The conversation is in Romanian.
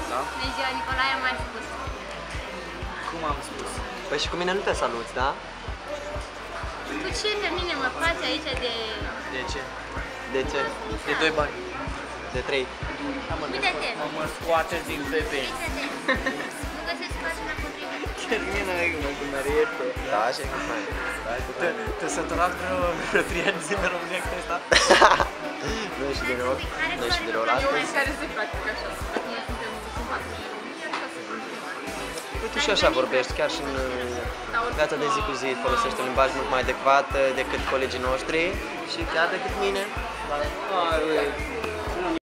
Da? Bună ziua, Nicolae, am mai spus. Cum am spus? Păi și cu mine nu te saluți, da? Cu ce pe mine mă faci aici de... De ce? De ce? De 2 bani. De 3. Uite-te! Mă scoate din pepe. Uite-te! Nu găsesc pagina potrivită. Termină cu măriește. Da, așa e cum fain. Te săturat vreo 3 ani zile în România că ăsta? Nu ești de rău? Nu ești de rău la asta? Care se practică așa, dacă noi suntem simpatici. Uite și așa vorbești, chiar și în viața de zi cu zi folosești un limbaj mult mai adecvat decât colegii noștri și chiar decât mine.